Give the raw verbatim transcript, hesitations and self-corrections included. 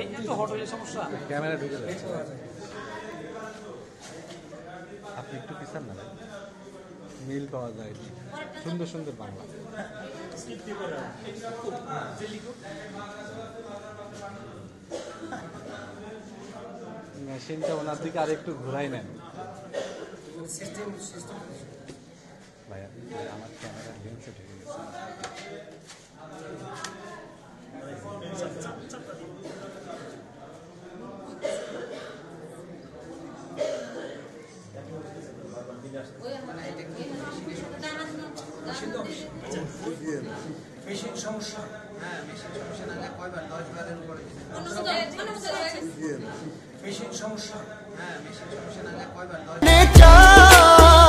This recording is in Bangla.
ভাই একটু হট হয়ে সমস্যা ক্যামেরা ঢুকে যাচ্ছে আপনি একটু পিছান না মিল পাওয়া যায় সুন্দর সুন্দর বাংলা মেশিনটা ওনার দিকে আরেকটু ঘুরাই নেন ভাইয়া আমার ক্যামেরা লেন্সে ঢেকে গেছে মেশিন সমস্যা হ্যাঁ মেশিন সমস্যা না কয়বার দশ বারের উপরে মেশিন সমস্যা হ্যাঁ মেশিন সমস্যা না কয়বার দশ